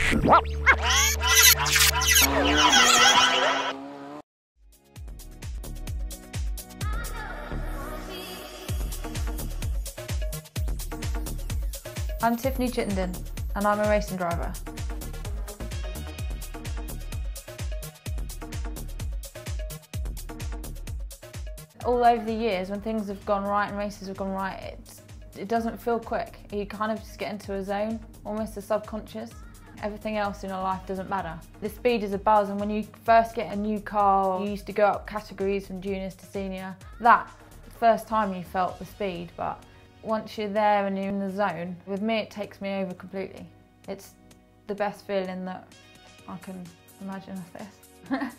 I'm Tiffany Chittenden and I'm a racing driver. All over the years, when things have gone right and races have gone right, it doesn't feel quick. You kind of just get into a zone, almost a subconscious. Everything else in your life doesn't matter. The speed is a buzz, and when you first get a new car, you used to go up categories from juniors to senior. That first time you felt the speed, but once you're there and you're in the zone, with me it takes me over completely. It's the best feeling that I can imagine of this.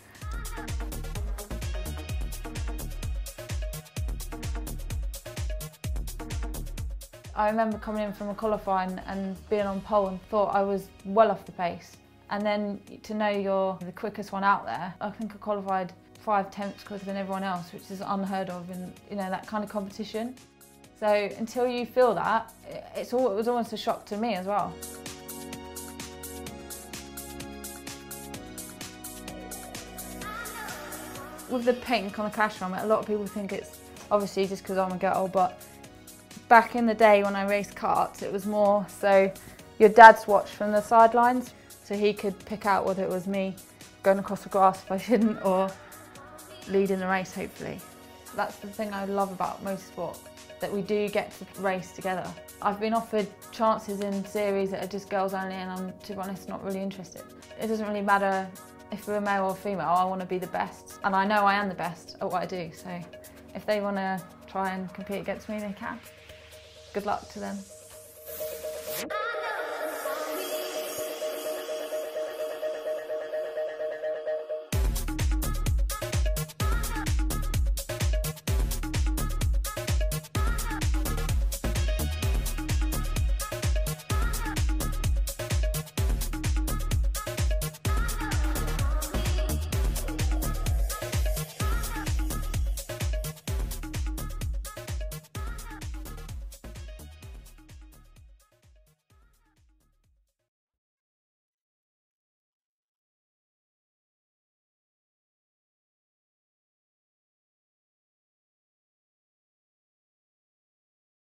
I remember coming in from a qualifying and being on pole and thought I was well off the pace. And then to know you're the quickest one out there, I think I qualified 5/10 quicker than everyone else, which is unheard of in that kind of competition. So until you feel that, it was almost a shock to me as well. With the pink on the crash helmet, a lot of people think it's obviously just because I'm a girl, but back in the day when I raced karts, it was more so your dad's watch from the sidelines, so he could pick out whether it was me going across the grass if I shouldn't, or leading the race, hopefully. That's the thing I love about motorsport, that we do get to race together. I've been offered chances in series that are just girls only, and I'm, to be honest, not really interested. It doesn't really matter if we're male or female, I want to be the best. And I know I am the best at what I do, so if they want to try and compete against me, they can. Good luck to them.